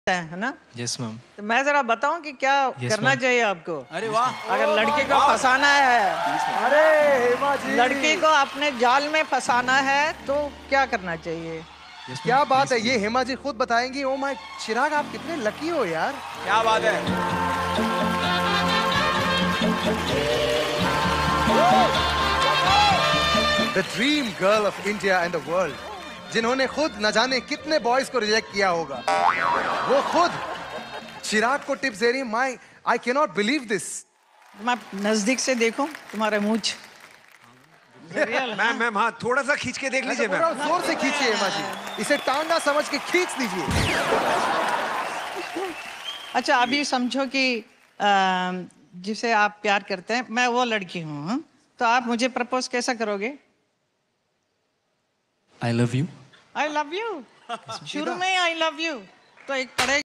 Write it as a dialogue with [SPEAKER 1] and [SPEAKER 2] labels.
[SPEAKER 1] है ना?
[SPEAKER 2] Yes ma'am.
[SPEAKER 1] तो मैं जरा बताऊं कि क्या करना चाहिए आपको।
[SPEAKER 3] अरे वाह,
[SPEAKER 1] अगर लड़की को फंसाना है,
[SPEAKER 4] अरे हेमा जी,
[SPEAKER 1] लड़की को अपने जाल में फंसाना है तो क्या करना चाहिए?
[SPEAKER 4] क्या बात है, ये हेमा जी खुद बताएंगी। ओ माय चिराग, आप कितने लकी हो यार।
[SPEAKER 3] क्या बात है।
[SPEAKER 4] The dream girl of India and the world, जिन्होंने खुद न जाने कितने बॉयज को रिजेक्ट किया होगा, वो खुद चिराग को टिप्स दे रही है। I can not believe this.
[SPEAKER 1] मैं नजदीक से देखूं तुम्हारे मूंछ।
[SPEAKER 3] मैम हाँ, थोड़ा सा खींच के देख लीजिए मैम।
[SPEAKER 4] जोर से खींचिए हेमा जी, इसे टांगा समझ के खींच दीजिए।
[SPEAKER 1] अच्छा, अभी समझो कि जिसे आप प्यार करते हैं, मैं वो लड़की हूँ, तो आप मुझे प्रपोज कैसा करोगे?
[SPEAKER 2] I love you.
[SPEAKER 1] I love you. शुरू में आई लव यू तो एक पढ़े